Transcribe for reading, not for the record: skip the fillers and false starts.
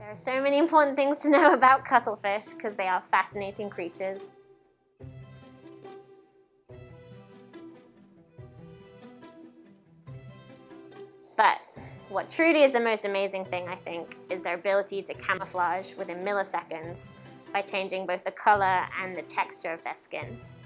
There are so many important things to know about cuttlefish because they are fascinating creatures. But what truly is the most amazing thing, I think, is their ability to camouflage within milliseconds by changing both the color and the texture of their skin.